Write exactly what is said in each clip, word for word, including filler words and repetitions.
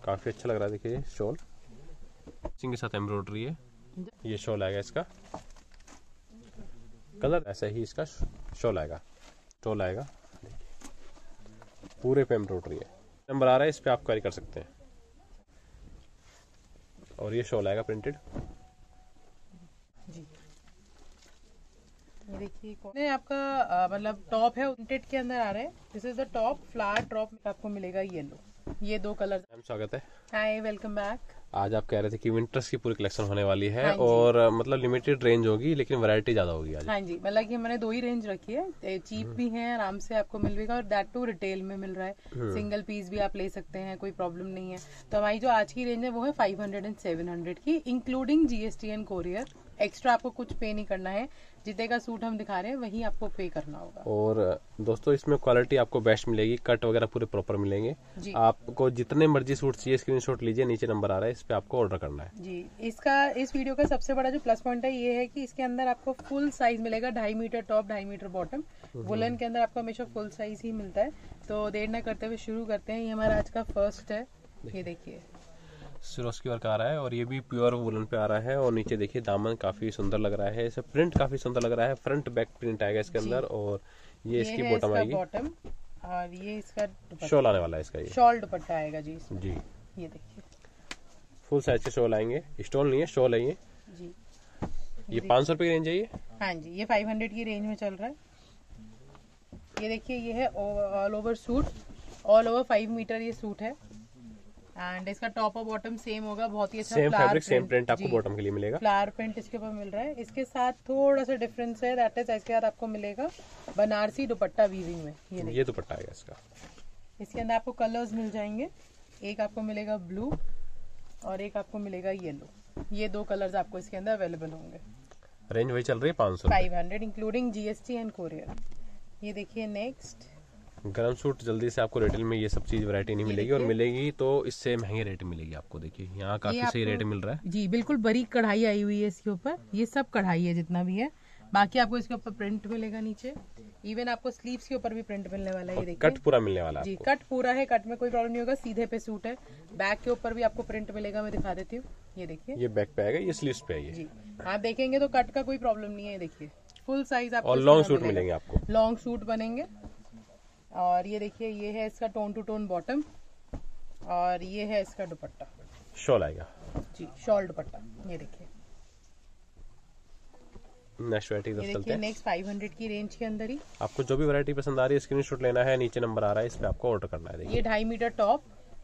काफी अच्छा लग रहा है। देखिए शॉल के साथ एम्ब्रॉयडरी है। ये शॉल आएगा, इसका कलर ऐसा ही इसका शॉल आएगा, शॉल आएगा पूरे पे एम्ब्रॉयडरी है। नंबर आ रहा है, इस पे आप कैरी कर सकते हैं। और ये शॉल आएगा प्रिंटेड। जी ये देखिए आपका मतलब टॉप है प्रिंटेड के अंदर आ रहा है। This is the top, flower top आपको मिलेगा येलो। ये दो कलर। मैम स्वागत है। Hi, welcome back. आज आप कह रहे थे कि विंटर्स की पूरी कलेक्शन होने वाली है। हाँ और मतलब लिमिटेड रेंज होगी लेकिन वैरायटी ज्यादा होगी आज। हाँ जी, मतलब कि मैंने दो ही रेंज रखी है, चीप भी है, आराम से आपको मिलेगा और दैट टू रिटेल में मिल रहा है। सिंगल पीस भी आप ले सकते हैं, कोई प्रॉब्लम नहीं है। तो हमारी जो आज की रेंज है वो है five hundred and seven hundred की, including GST and courier. Extra आपको कुछ पे नहीं करना है, जितने का सूट हम दिखा रहे हैं वही आपको पे करना होगा। और दोस्तों इसमें क्वालिटी आपको बेस्ट मिलेगी, कट वगैरह पूरे प्रॉपर मिलेंगे। आपको जितने मर्जी सूट चाहिए स्क्रीनशॉट लीजिए, नीचे नंबर आ रहा है, इस पे आपको ऑर्डर करना है जी। इसका इस वीडियो का सबसे बड़ा जो प्लस पॉइंट है ये है कि इसके अंदर आपको फुल साइज मिलेगा, ढाई मीटर टॉप, ढाई मीटर बॉटम। वुलन के अंदर आपको हमेशा फुल साइज ही मिलता है। तो देर न करते हुए शुरू करते हैं। ये हमारा आज का फर्स्ट है, ये देखिए सिरोस्की वर्क आ रहा है और ये भी प्योर वुलन पे आ रहा है। और नीचे देखिए दामन काफी सुंदर लग रहा है, इसे प्रिंट काफी सुंदर लग रहा है। फ्रंट बैक प्रिंट आएगा इसके अंदर। और ये, ये इसकी बॉटम आएगी, बॉटम। और ये इसका शॉल आने वाला है, इसका ये शॉल दुपट्टा आएगा जी जी। ये देखिए फुल साइज के शॉल आएंगे, स्टोन नहीं है, शॉल है ये जी। ये पाँच सौ रुपए की रेंज है ये। हाँ जी, ये फाइव हंड्रेड की रेंज में चल रहा है। ये देखिए ये है all over suit, all over five metre ये सूट है। एंड इसका टॉप और बॉटम सेम होगा, बहुत ही अच्छा सेम फैब्रिक सेम प्रिंट आपको बॉटम के लिए मिलेगा। फ्लावर प्रिंट इसके ऊपर मिल रहा है। इसके साथ थोड़ा सा डिफरेंस है, दैट इज इसके साथ आपको मिलेगा बनारसी दुपट्टा वीविंग में। ये ये दुपट्टा आएगा इसका। इसके अंदर आपको कलर्स मिल जाएंगे, एक आपको मिलेगा ब्लू और एक आपको मिलेगा येलो। ये दो कलर्स आपको इसके अंदर अवेलेबल होंगे। रेंज वही चल रही है पाँच सौ five hundred including GST and courier. ये देखिए नेक्स्ट गरम सूट जल्दी से आपको रिटेल में ये सब चीज वैरायटी नहीं मिलेगी, और मिलेगी तो इससे महंगे रेट मिलेगी आपको। देखिए यहाँ काफी सही रेट मिल रहा है जी। बिल्कुल बारीक कढ़ाई आई हुई है इसके ऊपर, ये सब कढ़ाई है जितना भी है। बाकी आपको इसके ऊपर प्रिंट मिलेगा नीचे, इवन आपको स्लीव्स के ऊपर भी प्रिंट मिलने वाला है। ये देखिए कट पूरा मिलने वाला है जी, आपको। कट पूरा है, कट में कोई प्रॉब्लम नहीं होगा। सीधे पे सूट है, बैक के ऊपर भी आपको प्रिंट मिलेगा, मैं दिखा देती हूँ। ये देखिए ये बैक पे आएगा, ये स्लीव्स पे आएगी जी। आप देखेंगे तो कट का कोई प्रॉब्लम नहीं है। देखिए फुल साइज आपको और लॉन्ग सूट मिलेंगे आपको, लॉन्ग सूट बनेंगे। और ये देखिए ये है इसका टोन टू टोन बॉटम और ये है इसका दुपट्टा, शॉल आएगा जी, शॉल दुपट्टा। ये देखिए नेक्स्ट वैरायटी ये देखिए नेक्स्ट फाइव हंड्रेड की रेंज के अंदर ही आपको जो भी वैरायटी पसंद आ रही है स्क्रीनशॉट लेना है, नीचे नंबर आ रहा है, इस पे आपको ऑर्डर करना है। देखिए ये ढाई मीटर टॉप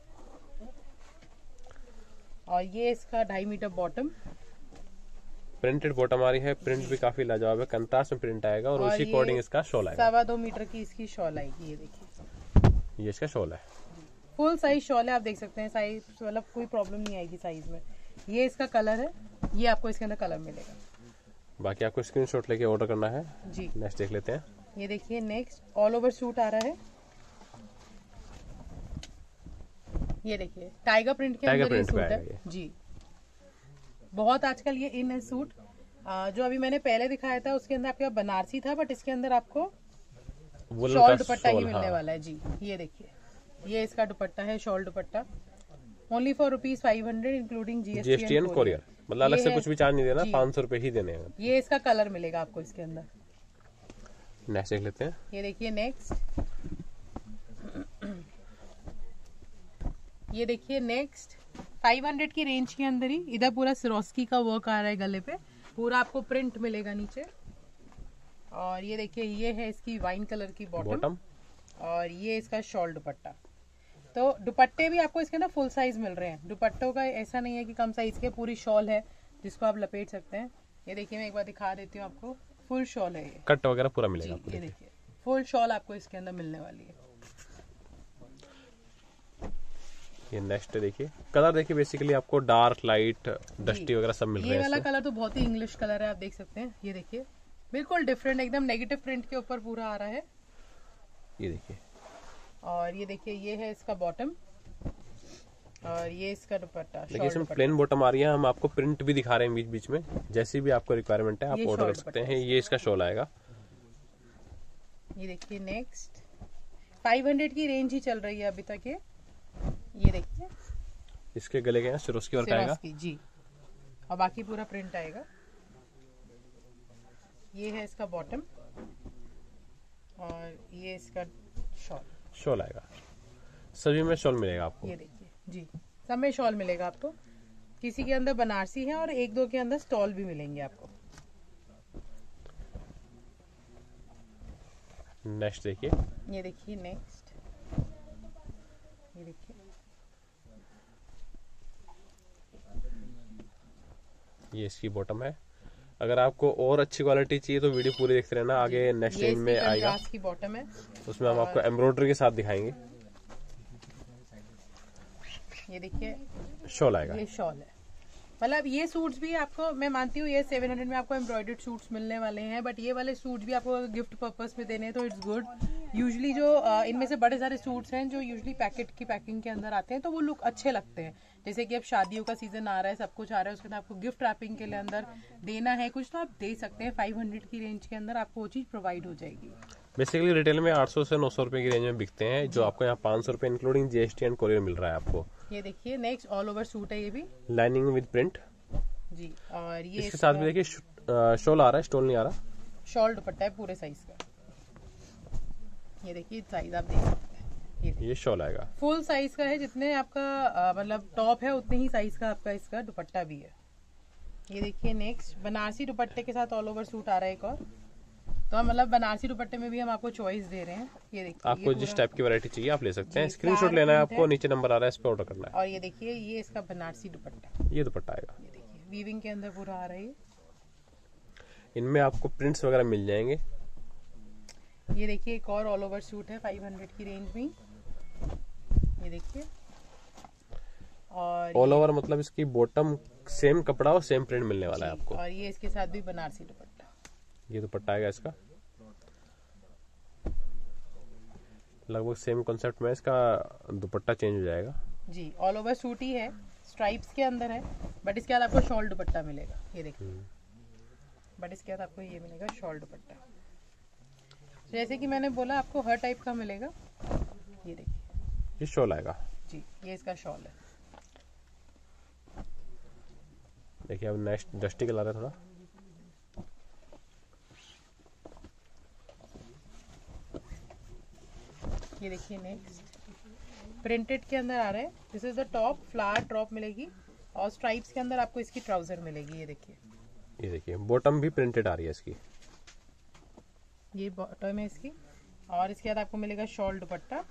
और ये इसका ढाई मीटर बॉटम। प्रिंटेड बॉटम आ रही है, प्रिंट भी काफी लाजवाब है, कंट्रास्ट में प्रिंट आएगा और, और उसी अकॉर्डिंग इसका शॉल आएगा। सवा दो मीटर की इसकी शॉल आएगी। ये देखिए ये इसका शॉल है, फुल साइज शॉल है। आप देख सकते हैं साइज, मतलब कोई प्रॉब्लम नहीं आएगी साइज में। ये इसका कलर है, ये आपको इसके अंदर कलर मिलेगा। बाकी आपको स्क्रीनशॉट लेके ऑर्डर करना है जी। नेक्स्ट देख लेते हैं। ये देखिए नेक्स्ट ऑल ओवर सूट आ रहा है। ये देखिए टाइगर प्रिंट के अंदर ये सूट है जी। बहुत आजकल ये इन है सूट। आ, जो अभी मैंने पहले दिखाया था उसके अंदर आपके बनारसी था, बट इसके अंदर आपको शॉल दुपट्टा ही मिलने वाला है जी। ये देखिए ये इसका दुपट्टा है, शॉल दुपट्टा, only for rupees five hundred including GST and courier. मतलब अलग से कुछ भी चार्ज नहीं देना, पाँच सौ रुपए ही देने हैं। ये इसका कलर मिलेगा आपको इसके अंदर। नेक्स्ट देख लेते हैं। ये देखिए नेक्स्ट ये देखिए नेक्स्ट फाइव हंड्रेड की रेंज के अंदर ही इधर पूरा सिरोस्की का वर्क आ रहा है, गले पे पूरा आपको प्रिंट मिलेगा नीचे। और ये देखिए ये है इसकी वाइन कलर की बॉटम और ये इसका शॉल दुपट्टा। तो दुपट्टे भी आपको इसके अंदर फुल साइज मिल रहे हैं। दुपट्टों का ऐसा नहीं है कि कम साइज के, पूरी शॉल है जिसको आप लपेट सकते हैं। ये देखिए मैं एक बार दिखा देती हूँ आपको, फुल शॉल है, ये कट वगैरह पूरा मिलेगा। ये देखिए फुल शॉल आपको इसके अंदर मिलने वाली है। ये नेक्स्ट देखिए कलर, देखिए बेसिकली आपको डार्क लाइट डस्टी वगैरह सब मिल रहे हैं। ये वाला कलर तो बहुत ही इंग्लिश कलर है, आप देख सकते हैं। ये देखिए बिल्कुल डिफरेंट, एकदम नेगेटिव प्रिंट के ऊपर पूरा आ रहा है। ये देखिए और ये देखिए ये है इसका बॉटम और ये इसका दुपट्टा। देखिए इसमें प्लेन बॉटम आ रही है, हम आपको प्रिंट भी दिखा रहे हैं बीच बीच में, जैसी भी आपको रिक्वायरमेंट है आप ऑर्डर कर सकते हैं। ये इसका शॉल आएगा। ये देखिए नेक्स्ट फाइव हंड्रेड की रेंज ही चल रही है अभी तक। ये ये देखिए इसके गले के सिरोस्की वर्क आएगा जी, और बाकी पूरा प्रिंट आएगा। ये है इसका बॉटम और ये इसका शॉल। शॉल आएगा, सभी में शॉल मिलेगा आपको। ये देखिए जी, सब में शॉल मिलेगा आपको। किसी के अंदर बनारसी है और एक दो के अंदर स्टॉल भी मिलेंगे आपको। नेक्स्ट देखिए, ये देखिए नेक्स्ट, ये देखिए ये इसकी बॉटम है। अगर आपको और अच्छी क्वालिटी चाहिए तो वीडियो पूरी देखते रहना, आगे नेक्स्ट रेंज में आएगा। की बॉटम है, उसमें हम आपको एम्ब्रॉयडरी के साथ दिखाएंगे। ये देखिए शॉल आएगा, ये शॉल है। मतलब ये सूट्स भी आपको, मैं मानती हूँ ये सेवन हंड्रेड में आपको एम्ब्रॉयडर्ड सूट्स मिलने वाले हैं, बट ये वाले सूट्स भी आपको गिफ्ट पर्पस में देने हैं तो इट्स गुड। यूजुअली जो इनमें से बड़े सारे सूट्स हैं जो यूजुअली पैकेट की पैकिंग के अंदर आते हैं तो वो लुक अच्छे लगते हैं। जैसे कि अब शादियों का सीजन आ रहा है, सब कुछ आ रहा है, उसके अंदर आपको गिफ्ट रैपिंग के लिए अंदर देना है कुछ, तो आप दे सकते हैं। फाइव हंड्रेड की रेंज के अंदर आपको वो चीज प्रोवाइड हो जाएगी। बेसिकली रिटेल में आठ सौ से नौ सौ रुपए की रेंज में बिकते हैं, जो आपको यहाँ पाँच सौ रुपए इंक्लूडिंग जीएसटी एंड कोरियर मिल रहा है आपको। ये देखिए नेक्स्ट ऑल ओवर सूट है, ये भी लाइनिंग विद प्रिंट जी। और ये इसके साथ भी देखिए शॉल आ रहा है, स्टोल नहीं आ रहा। शॉल दुपट्टा है पूरे साइज का। ये देखिए साइज आप देख सकते हैं, ये, ये शॉल आएगा फुल साइज का है। जितने आपका मतलब टॉप है उतने ही साइज का आपका इसका दुपट्टा भी है। ये देखिए नेक्स्ट बनारसी दुपट्टे के साथ ऑल ओवर सूट आ रहा है एक और। तो मतलब बनारसी दुपट्टे में भी हम आपको चॉइस दे रहे हैं। ये देखिए आपको ये जिस टाइप की वैरायटी चाहिए आप ले सकते हैं। स्क्रीनशॉट लेना है आपको, नीचे नंबर आ रहा है, इस पे ऑर्डर करना है। और ये देखिए ये इसका बनारसी दुपट्टा, ये दुपट्टा आएगा, ये देखिए वीविंग के अंदर पूरा आ रहा है। इनमें आपको प्रिंट्स वगैरह मिल जाएंगे। ये देखिए एक और ऑल ओवर सूट है फाइव हंड्रेड की रेंज में। ये देखिए और ऑल ओवर मतलब इसकी बॉटम सेम कपड़ा और सेम प्रिंट मिलने वाला है आपको। और ये इसके साथ भी बनारसी दुपट्टा, ये दुपट्टा आएगा इसका, लगभग सेम कॉन्सेप्ट में इसका दुपट्टा चेंज हो जाएगा जी। ऑल ओवर सूट ही है, स्ट्राइप्स के अंदर है, बट इसके बाद आपको शॉल दुपट्टा मिलेगा। ये देखिए, बट इसके बाद आपको ये मिलेगा शॉल दुपट्टा। जैसे कि मैंने बोला आपको हर टाइप का मिलेगा। ये देखिए ये शॉल आएगा जी, ये इसका शॉल है। देखिए अब नेक्स्ट डस्टी कलर है थोड़ा। ये देखिए नेक्स्ट प्रिंटेड के अंदर आ रहा है। This is the top, flower top मिलेगी और स्ट्राइप्स के अंदर आपको इसकी ट्राउजर मिलेगी। ये देखिए, ये देखिए बॉटम भी प्रिंटेड आ रही है इसकी। ये बॉटम है इसकी और इसके बाद आपको मिलेगा शॉल दुपट्टा।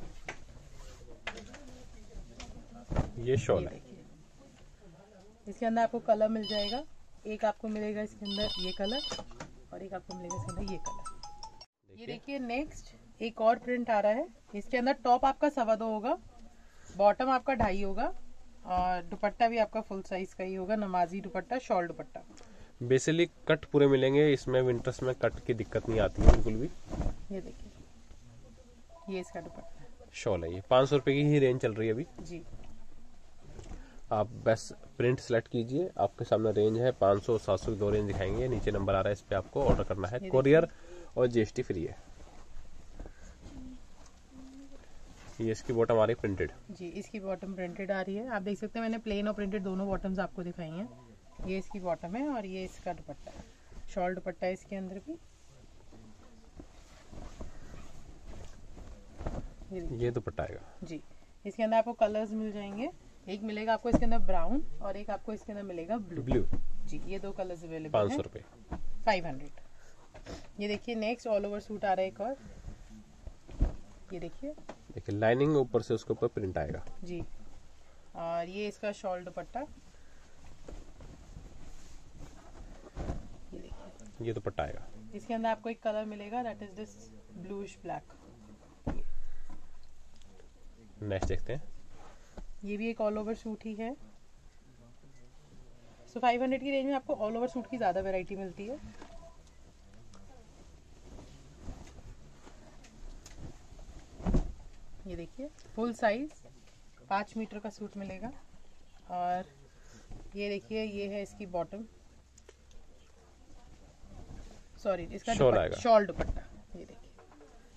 ये शॉल है, इसके अंदर आपको कलर मिल जाएगा। एक आपको मिलेगा इसके अंदर ये कलर और एक आपको मिलेगा इसके अंदर ये कलर। ये देखिए नेक्स्ट एक और प्रिंट आ रहा है। इसके अंदर टॉप आपका सवा दो होगा, बॉटम आपका ढाई होगा और दुपट्टा भी आपका फुल साइज का ही होगा, नमाजी दुपट्टा, शॉल दुपट्टा। बेसिकली कट पूरे मिलेंगे इसमें, विंटर्स में कट की दिक्कत नहीं आती है बिल्कुल भी। ये देखिए ये इसका दुपट्टा शॉल है, ये पाँच सौ रुपए की ही रेंज चल रही है अभी जी। आप बस प्रिंट सेलेक्ट कीजिए, आपके सामने रेंज है पाँच सौ सात सौ की दो रेंज दिखाएंगे। नीचे नंबर आ रहा है, इस पे आपको ऑर्डर करना है। कोरियर और जीएसटी फ्री है। ये इसकी बॉटम आ रही है प्रिंटेड जी, इसकी बॉटम प्रिंटेड आ रही है। आप देख सकते हैं मैंने प्लेन और प्रिंटेड दोनों बॉटम्स आपको दिखाई हैं। ये इसकी बॉटम है और ये इसका दुपट्टा है, शॉल दुपट्टा है इसके अंदर भी। ये दुपट्टा आएगा जी। इसके अंदर आपको कलर्स मिल जाएंगे। एक मिलेगा आपको इसके अंदर ब्राउन और एक आपको इसके अंदर मिलेगा ब्लू ब्लू जी। ये दो कलर्स अवेलेबल हैं। पाँच सौ रुपए फाइव हंड्रेड। ये देखिए नेक्स्ट ऑल ओवर सूट आ रहा है एक और। ये देखिए देखिए लाइनिंग ऊपर से उसके ऊपर प्रिंट आएगा जी। और ये इसका शॉल दुपट्टा, ये देखिए ये दुपट्टा आएगा। इसके अंदर आपको एक कलर मिलेगा, that is this bluish black. Next देखते हैं, ये भी एक ऑल ओवर सूट ही है। सो फाइव हंड्रेड की रेंज में आपको ऑल ओवर सूट की ज्यादा वैरायटी मिलती है। ये देखिए फुल साइज पाँच मीटर का सूट मिलेगा। और ये देखिए ये है इसकी बॉटम, सॉरी इसका शॉल आएगा, शॉल दुपट्टा। ये देखिए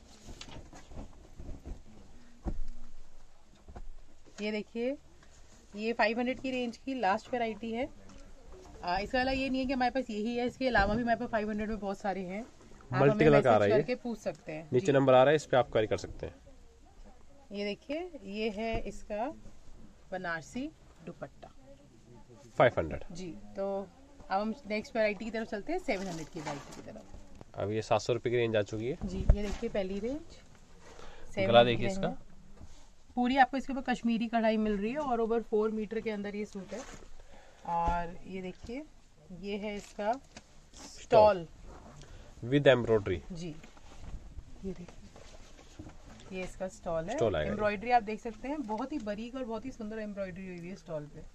ये देखिए ये फाइव हंड्रेड की रेंज की लास्ट वेराइटी है। आ, इसका वाला ये नहीं है कि हमारे पास यही है, इसके अलावा भी हमारे पास फाइव हंड्रेड में बहुत सारे हैं। मल्टी कलर का आ रहा है, करके पूछ सकते हैं। नीचे नंबर आ रहा है, इस पे आप क्वेरी कर सकते हैं। ये देखिए, ये है इसका बनारसी दुपट्टा फाइव हंड्रेड जी। तो अब हम नेक्स्ट वैरायटी की तरफ चलते हैं, सेवन हंड्रेड की वैरायटी की तरफ। अब ये सात सौ रुपए की रेंज आ चुकी है जी। ये देखिए पहली रेंज, गला देखिए इसका, पूरी आपको इसके ऊपर कश्मीरी कढ़ाई मिल रही है और ओवर फोर मीटर के अंदर ये सूट है। और ये देखिए, ये है इसका स्टॉल विद एम्ब्रॉयडरी जी। ये देखिए, ये इसका स्टॉल है, स्टॉल एम्ब्रॉयडरी आप देख सकते हैं, बहुत ही बारीक और बहुत ही सुंदर एम्ब्रॉयडरी हुई है स्टॉल पे।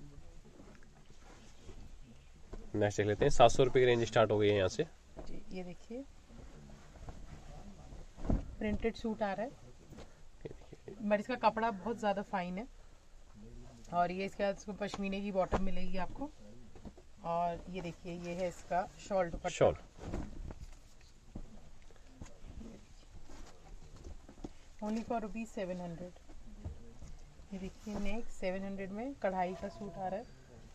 नेक्स्ट देख लेते हैं, सात सौ रुपए की रेंज स्टार्ट हो गई है यहाँ से जी। ये देखिए प्रिंटेड सूट आ रहा है, बट इसका कपड़ा बहुत ज्यादा फाइन है। और ये इसके बाद इसको पश्मीने की बॉटम मिलेगी आपको। और ये देखिए, ये है इसका शॉल दुपट्टा, shawl only for rupees seven hundred. ये देखिए नेक्स्ट सेवन हंड्रेड में कढ़ाई का सूट आ रहा है।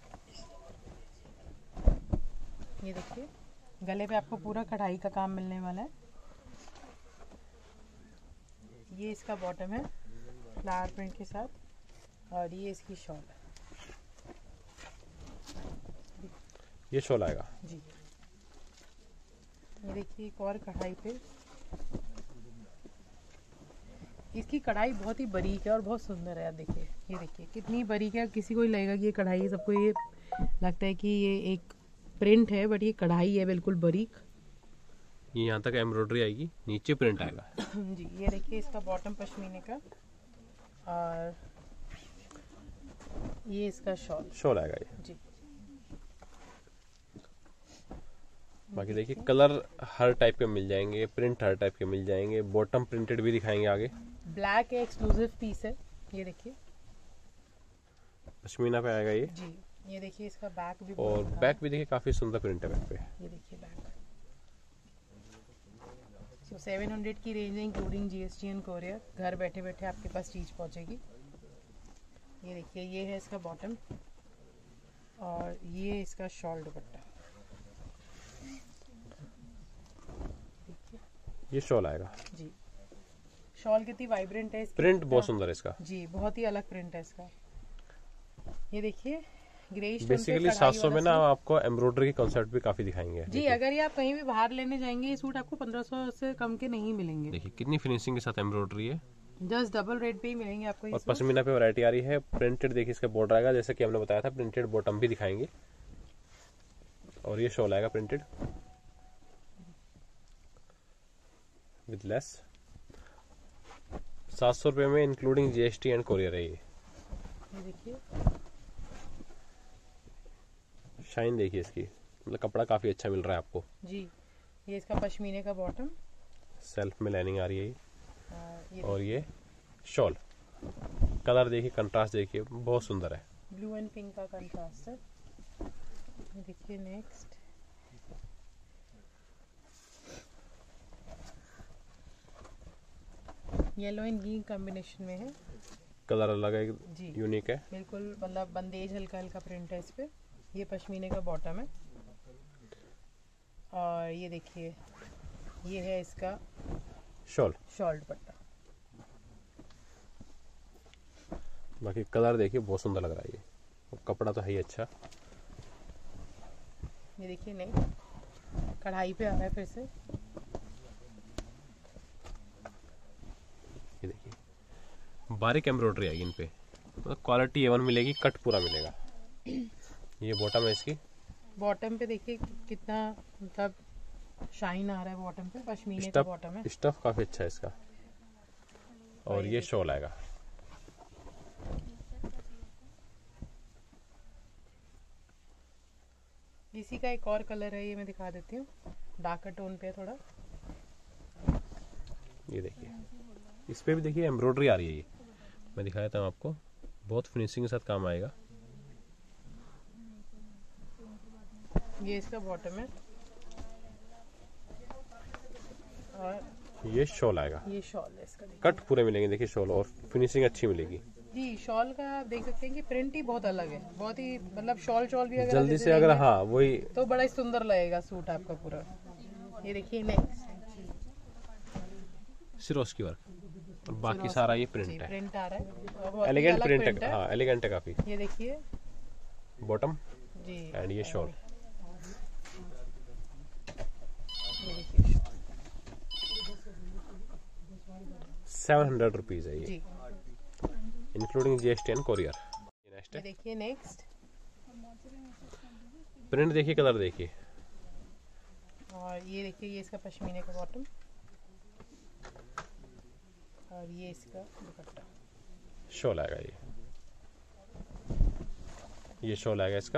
ये देखिए गले पे आपको पूरा कढ़ाई का काम मिलने वाला है। ये इसका बॉटम है फ्लावर प्रिंट के साथ, और ये इसकी शॉल है। ये शॉल आएगा जी। ये देखिए एक और कढ़ाई पे, इसकी कढ़ाई बहुत ही बारीक है और बहुत सुंदर है। आप देखिए, ये देखिए कितनी बारीक है, किसी को ही लगेगा कि ये कढ़ाई, सबको ये लगता है कि ये एक प्रिंट है, बट ये कढ़ाई है बिल्कुल बारीक। ये यहाँ तक एम्ब्रॉयडरी आएगी, नीचे प्रिंट आएगा जी। ये देखिए इसका बॉटम पश्मीने का, और ये इसका शॉल शॉल आएगा ये जी। बाकी देखिए कलर हर टाइप के मिल जाएंगे, प्रिंट हर टाइप के मिल जाएंगे, बॉटम प्रिंटेड भी दिखाएंगे आगे। ब्लैक है, एक्सक्लूसिव पीस है। ये देखिए पश्मीना पे आएगा ये जी। ये देखिए इसका बैक भी, और बैक भी देखिए काफी सुंदर प्रिंट है बैक पे। ये देखिए बैक। सो सेवन हंड्रेड की रेंज है, इंक्लूडिंग जीएसटी एंड कोरियर। घर बैठे बैठे आपके पास चीज पहुंचेगी। ये देखिए, ये है इसका बॉटम, और ये इसका शॉल दुपट्टा। ये शॉल आएगा जी। शॉल कितनी वाइब्रेंट है इसकी, प्रिंट बहुत सुंदर है इसका जी, बहुत ही अलग प्रिंट है इसका। ये देखिए ग्रेइश बेसिकली सात सौ में ना आपको एम्ब्रॉयडरी की कॉन्सेप्ट भी काफी दिखाएंगे जी। अगर ये आप कहीं भी बाहर लेने जाएंगे, ये सूट आपको पंद्रह सौ से कम के नहीं मिलेंगे। देखिए कितनी फिनिशिंग के साथ एम्ब्रॉयडरी है, जस्ट डबल रेट पे ही मिलेंगे आपको। और पश्मीना पे वैरायटी आ रही है। प्रिंटेड देखिए इसका बॉर्डर आएगा, जैसे कि हमने बताया था, प्रिंटेड बॉटम भी दिखाएंगे, और ये शॉल आएगा प्रिंटेड विद लेस। सात सौ रुपए में इंक्लूडिंग जीएसटी एंड कोरियर है ये। ये देखिए शाइन देखिए इसकी, मतलब कपड़ा काफी अच्छा मिल रहा है आपको जी। ये इसका पश्मीने का बॉटम, सेल्फ में लाइनिंग आ रही है ये, और ये, और ये शॉल। कलर देखिए, कंट्रास्ट देखिए, बहुत सुंदर है, ब्लू एंड पिंक का कंट्रास्ट है। ये देखिए next, yellow and green combination में है। कलर अलग है जी, यूनिक है, बिल्कुल मतलब बंदेज हल्का हल्का प्रिंट है इस पे। ये पश्मीने का बॉटम है, और ये देखिए ये है इसका शॉल शॉल दुपट्टा। बाकी कलर देखिए बहुत सुंदर लग रहा है ये, और कपड़ा तो है ही अच्छा। ये देखिए नहीं, कढ़ाई पे आ रहा है फिर से। ये देखिए बारीक एम्ब्रॉयडरी आएगी इन पे, मतलब क्वालिटी ए वन मिलेगी, कट पूरा मिलेगा। ये बॉटम है इसकी, बॉटम पे देखिए कितना मतलब शाइन आ रहा है बॉटम पे, पश्मीने का बॉटम है। स्टफ काफी अच्छा है इसका, और ये शॉल आएगा। इसी का एक और कलर है, ये मैं दिखा देती हूँ, डार्कर टोन पे थोड़ा। ये देखिए इस पे भी देखिए एम्ब्रॉयडरी आ रही है, ये मैं दिखा देता हूँ आपको, बहुत फिनिशिंग के साथ काम आएगा। ये इसका बॉटम है, और ये शॉल आएगा, ये शॉल है इसका। कट पूरे मिलेंगे देखिए शॉल, और फिनिशिंग अच्छी मिलेगी। जी शॉल का आप देख सकते हैं कि प्रिंट ही बहुत अलग है, बहुत ही मतलब शॉल शॉल भी अगर जल्दी से अगर हाँ वही तो बड़ा ही सुंदर लगेगा सूट आपका पूरा। ये देखिए नेक्स्ट सिरोस्की वर्क और बाकी सारा ये प्रिंट है, प्रिंट आ रहा है, बहुत ही एलिगेंट अलग प्रिंट प्रिंट है, है। हाँ एलिगेंट है काफी। ये देखिए बॉटम जी एंड ये शॉल, ये देखिए सेवन हंड्रेड रुपीज है ये जी, including GST and courier. Next ये है देखिए नेक्स्ट प्रिंट, देखिए कलर देखिए, और ये देखिए ये इसका पश्मीने का बॉटम और ये इसका दुपट्टा, शॉल आएगा ये ये शॉल आएगा इसका।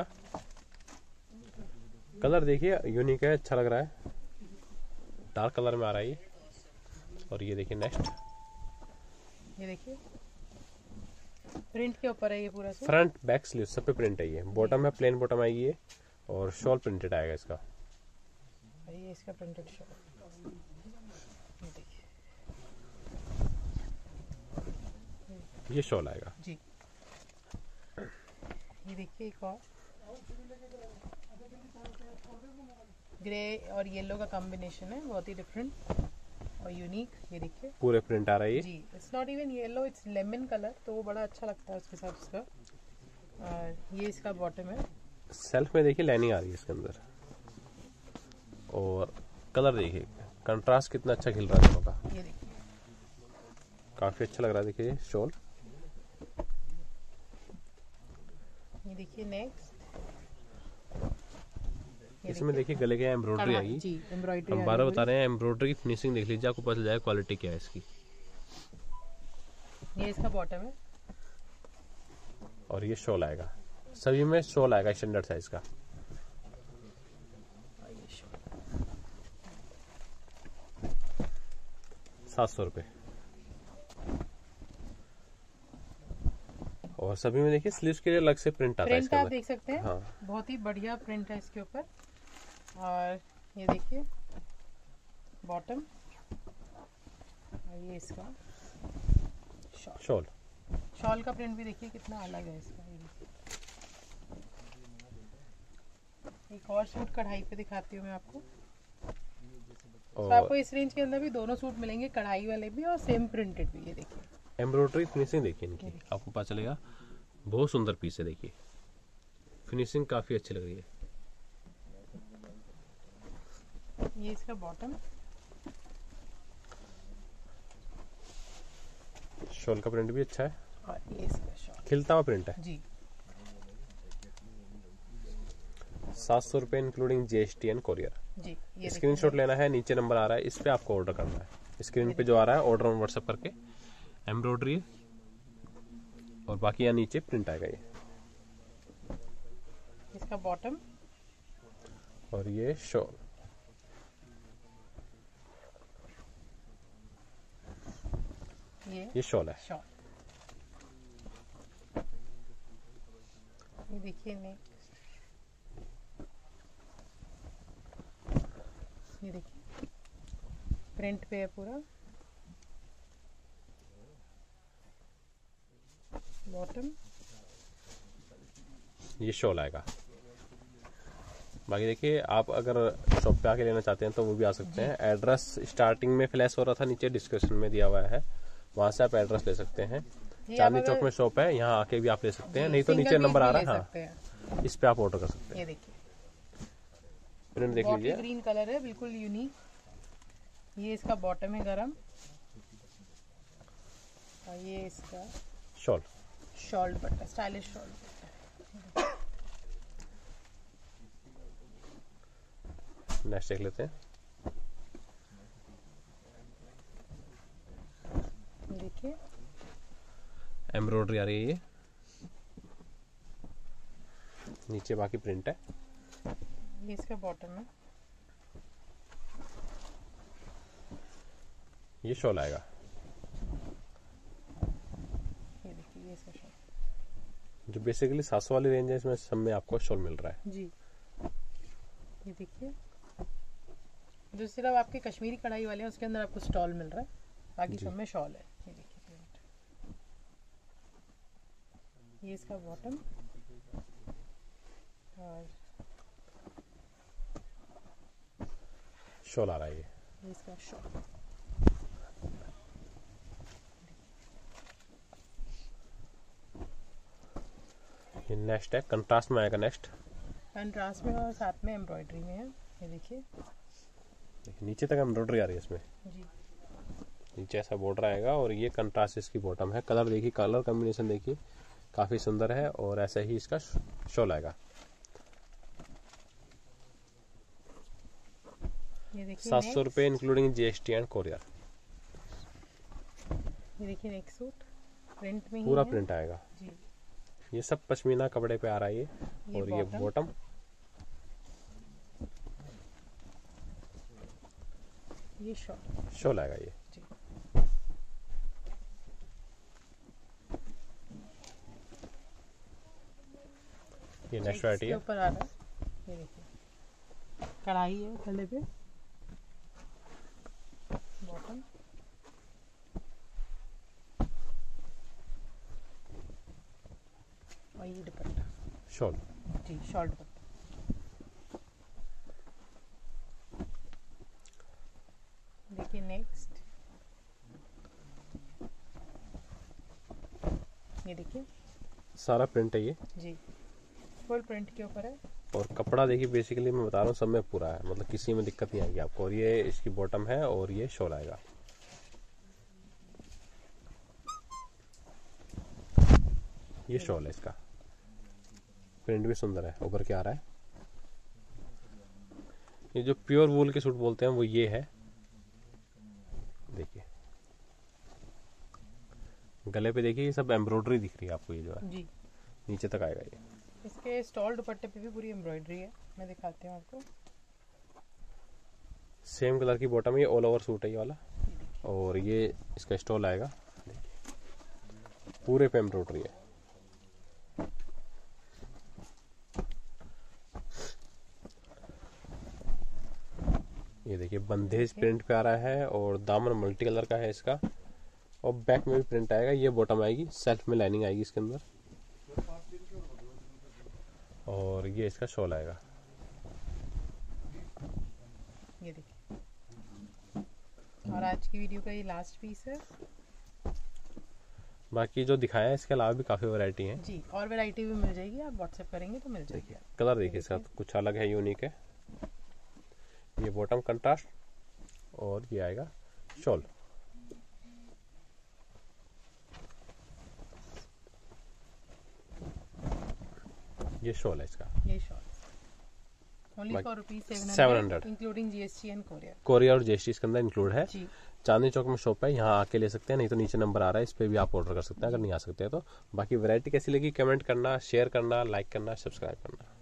कलर देखिए यूनिक है, अच्छा लग रहा है, डार्क कलर में आ रहा है ये। और ये देखिए नेक्स्ट, ये देखिए प्रिंट के ऊपर है ये पूरा सूट। फ्रंट बैक स्लीव सब पे प्रिंट है ये, बॉटम है प्लेन बॉटम आएगी ये और शॉल प्रिंटेड आएगा इसका। और ये इसका प्रिंटेड शॉल, ये देखिए ये शॉल आएगा जी। ये देखिए एक और ग्रे और येलो का कॉम्बिनेशन है, बहुत ही डिफरेंट और यूनिक। ये देखिए पूरे प्रिंट आ रहा है ये जी, it's not even yellow, it's lemon colour, तो वो बड़ा अच्छा लगता है उसके साथ उसका। और ये इसका बॉटम है, सेल्फ में देखिए लाइनिंग आ रही है इसके अंदर और कलर देखिए कंट्रास्ट कितना अच्छा खिल रहा है दोनों का, ये देखिए काफी अच्छा लग रहा है। देखिए शॉल, ये देखिए नेक्स्ट, इसमें देखिए गले के एम्ब्रॉयडरी आएगी जी एम्ब्रॉयडरी हम बारह बता रहे हैं। एम्ब्रॉयडरी की फिनिशिंग देख लीजिए, आपको पता चल जाएगा क्वालिटी क्या है इसकी। ये इसका बॉटम है और ये शॉल आएगा, सभी में शॉल आएगा स्टैंडर्ड साइज का। सात सौ रुपये और सभी में देखिए स्लीव्स के लिए अलग से प्रिंट आता है प्रिंट इसके आप अंदर। देख सकते हैं, हाँ बहुत ही बढ़िया प्रिंट है इसके ऊपर। और ये देखिए बॉटम और ये इसका शॉल, शॉल शॉल का प्रिंट भी देखिए कितना अलग है इसका। ये देखिए एक और सूट कढ़ाई पे दिखाती हूँ मैं आपको। तो और आपको इस रेंज के अंदर भी दोनों सूट मिलेंगे, कढ़ाई वाले भी और सेम प्रिंटेड भी। ये देखिए एम्ब्रॉयडरी फिनिशिंग देखिए इनकी, आपको पता चलेगा बहुत सुंदर पीस है। देखिए फिनिशिंग काफी अच्छी लग रही है। ये इसका बॉटम, शॉल का प्रिंट भी अच्छा है और ये इसका शॉल खिलता हुआ प्रिंट है। जी। सात सौ रुपये इंक्लूडिंग जीएसटी एंड कोरियर। जी ये स्क्रीनशॉट लेना है, नीचे नंबर आ रहा है, इस पे आपको ऑर्डर करना है। स्क्रीन पे जो आ रहा है ऑर्डर ऑन व्हाट्सएप करके, एम्ब्रॉयडरी और बाकी यहाँ नीचे प्रिंट आएगा ये। इसका बॉटम और ये शॉल, ये ये शॉल है। शॉल। ये देखिए नेक्स्ट, ये देखिए प्रिंट पे है पूरा, बॉटम ये शॉल आएगा। बाकी देखिए आप अगर शॉप पे आके लेना चाहते हैं तो वो भी आ सकते हैं। एड्रेस स्टार्टिंग में फ्लैश हो रहा था, नीचे डिस्क्रिप्शन में दिया हुआ है, वहां से आप एड्रेस ले सकते हैं। चांदनी चौक में शॉप है, यहाँ आके भी आप ले सकते हैं, नहीं तो नीचे नंबर आ रहा है, हाँ इस पे आप ऑर्डर कर सकते हैं। ये देखिए प्रिंट देख बॉटल लीजिए, ग्रीन कलर है, बिल्कुल यूनिक। ये इसका बॉटम है गरम और ये इसका shawl, shawl dupatta, stylish shawl. Next देख लेते हैं। देखिए एम्ब्रॉयडरी आ रही है, ये नीचे बाकी प्रिंट है। ये इसका बॉटम है, ये शॉल आएगा। ये देखिए ये इसका शॉल जो बेसिकली सात सौ वाली रेंज है, इसमें सब में आपको शॉल मिल रहा है जी। ये देखिए जो सिर्फ आपके कश्मीरी कढ़ाई वाले हैं उसके अंदर आपको स्टॉल मिल रहा है, बाकी सब में शॉल है। ये देखिए ये इसका बॉटम और शॉल आ रहा है ये ये इसका शॉल। ये नेक्स्ट है, कंट्रास्ट में आएगा नेक्स्ट। कंट्रास्ट में और साथ में एम्ब्रॉयडरी में है। ये देखिए देखिए नीचे तक एम्ब्रॉयडरी आ रही है इसमें जी। नीचे ऐसा बॉर्डर आएगा और ये कंट्रास्ट इसकी बॉटम है। कलर देखिए, कलर कॉम्बिनेशन देखिए काफी सुंदर है और ऐसा ही इसका शॉल आएगा। ये देखिए सात सौ रुपये इंक्लूडिंग जीएसटी एंड कोरियर। ये देखिए नेक्स्ट सूट प्रिंट में ही पूरा है। प्रिंट आएगा जी। ये सब पश्मीना कपड़े पे आ रहा है ये, ये और ये बॉटम, ये शॉल शॉल आएगा ये। जी। ये नेक्स्ट वैरायटी है। ऊपर आ रहा है। ये देखिए कढ़ाई है गले पे, बॉटम और ये दुपट्टा शॉल जी, शॉल दुपट्टा। देखिए नेक्स्ट, ये देखिए सारा प्रिंट है ये जी, फुल प्रिंट के ऊपर है। और कपड़ा देखिए बेसिकली मैं बता रहा हूँ सब में पूरा है, मतलब किसी में दिक्कत नहीं आएगी आपको। और ये इसकी बॉटम है और ये शॉल आएगा। ये शॉल है इसका, प्रिंट भी सुंदर है, ऊपर क्या आ रहा है। ये जो प्योर वूल के सूट बोलते हैं वो ये है। देखिए गले पे देखिए ये सब एम्ब्रॉयडरी दिख रही है आपको, ये जो है जी। नीचे तक आएगा ये। इसके स्टॉल दुपट्टे पे भी पूरी एम्ब्रॉयडरी है, मैं दिखाती हूँ आपको। सेम कलर की बॉटम, ये ऑल ओवर सूट है ये वाला, ये देखिए और ये इसका स्टॉल आएगा। पूरे पे एम्ब्रॉयडरी है। ये देखिए बंदेज प्रिंट पे आ रहा है और दामन मल्टी कलर का है इसका, और बैक में भी प्रिंट आएगा। ये बॉटम आएगी, सेल्फ में लाइनिंग आएगी इसके अंदर, और ये इसका शॉल आएगा। ये देखिए, और आज की वीडियो का ये लास्ट पीस है। बाकी जो दिखाया है इसके अलावा भी काफी वैरायटी है जी, और वैरायटी भी मिल जाएगी, आप व्हाट्सएप करेंगे तो मिल जाएगी। कलर देखिए इसका कुछ अलग है, यूनिक है। ये बॉटम कंट्रास्ट और ये आएगा शॉल। ये शॉल है इसका, ये shawl only for rupees seven seven hundred hundred including GST and courier. Courier और जीएसटी इसके अंदर इंक्लूड है। जी। चांदनी चौक में शॉप है, यहाँ आके ले सकते हैं, नहीं तो नीचे नंबर आ रहा है, इस पे भी आप ऑर्डर कर सकते हैं अगर नहीं आ सकते हैं तो। बाकी वैरायटी कैसी लगी कमेंट करना, शेयर करना, लाइक करना, सब्सक्राइब करना।